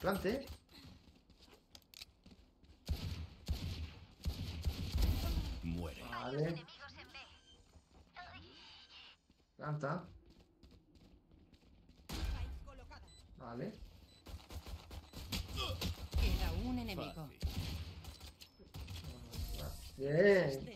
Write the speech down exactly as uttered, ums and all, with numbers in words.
Plante. Muere. Vale. Planta. Vale. Queda un enemigo. Fácil. Bien.